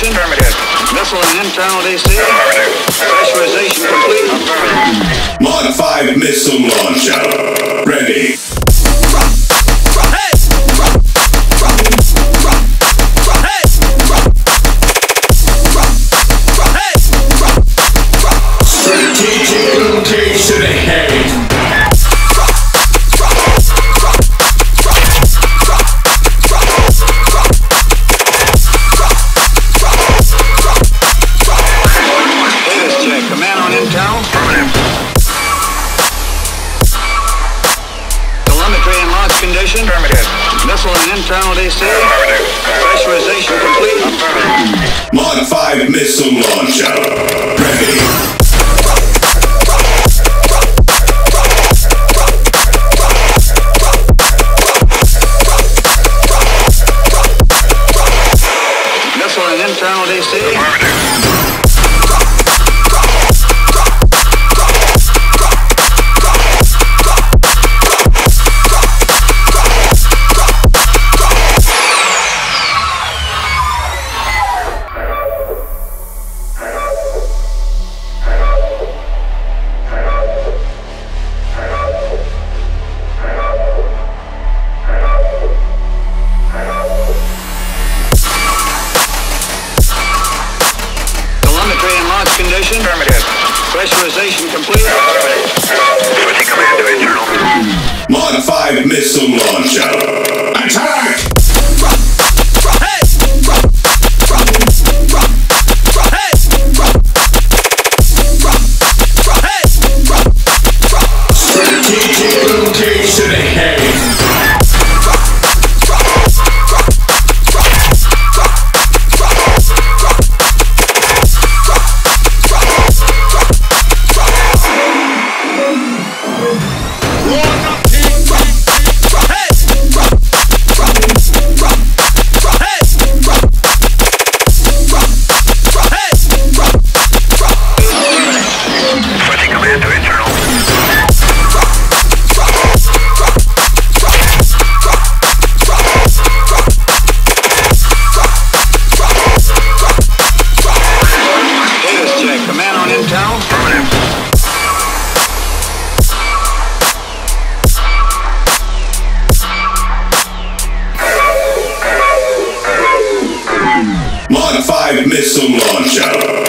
condition. Affirmative. Missile and internal DC. Affirmative. Pressurization complete. Affirmative. MK5 Missile launcher. Ready. Strategic location ahead. Condition. Affirmative. Missile and internal DC. Affirmative. Pressurization complete. Affirmative. MK5 Missile launcher. Ready. Missile and internal DC. Affirmative. Condition. Affirmative. Pressurization complete. Switching command to internal. MK5 Missile launcher. Attack! Strategic location ahead. MK5 Missile launcher.